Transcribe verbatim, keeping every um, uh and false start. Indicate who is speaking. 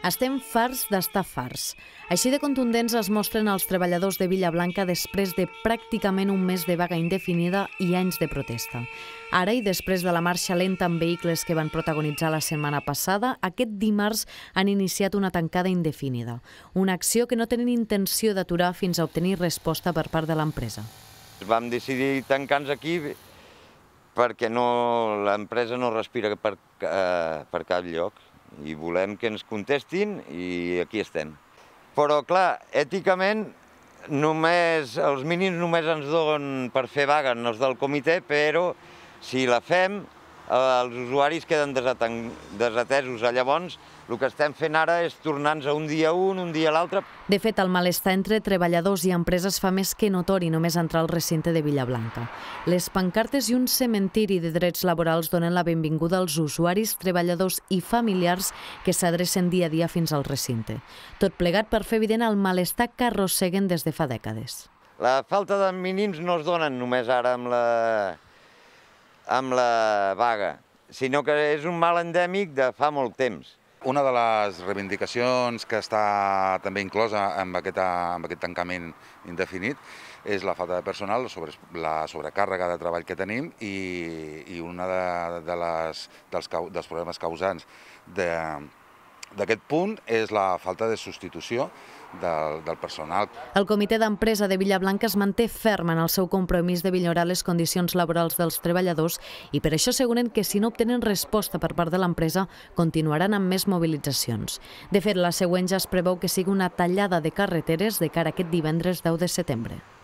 Speaker 1: Estem farts d'estar farts. Així de contundents es mostren els treballadors de Villablanca després de pràcticament un mes de vaga indefinida i anys de protesta. Ara, i després de la marxa lenta amb vehicles que van protagonitzar la setmana passada, aquest dimarts han iniciat una tancada indefinida. Una acció que no tenen intenció d'aturar fins a obtenir resposta per part de l'empresa.
Speaker 2: Vam decidir tancar-nos aquí perquè no, l'empresa no respira per, eh, per cap lloc i volem que ens contestin i aquí estem. Però, clar, èticament, només, els mínims només ens donen per fer vaga els del comitè, però si la fem, els usuaris queden desatesos. Llavors, el que estem fent ara és tornar-nos a un dia un, un dia l'altre.
Speaker 1: De fet, el malestar entre treballadors i empreses fa més que notori només entrar al recinte de Villablanca. Les pancartes i un cementiri de drets laborals donen la benvinguda als usuaris, treballadors i familiars que s'adrecen dia a dia fins al recinte. Tot plegat per fer evident el malestar que arrosseguen des de fa dècades.
Speaker 2: La falta de mínims no es donen només ara amb la... amb la vaga, sinó que és un mal endèmic de fa molt temps.
Speaker 3: Una de les reivindicacions que està també inclosa en aquest, en aquest tancament indefinit és la falta de personal, sobre, la sobrecàrrega de treball que tenim i, i una de, de les, dels, dels problemes causants d'aquest punt és la falta de substitució del, del personal.
Speaker 1: El comitè d'empresa de Villablanca es manté ferm en el seu compromís de millorar les condicions laborals dels treballadors i per això asseguren que si no obtenen resposta per part de l'empresa continuaran amb més mobilitzacions. De fet, la següent ja es preveu que sigui una tallada de carreteres de cara a aquest divendres deu de setembre.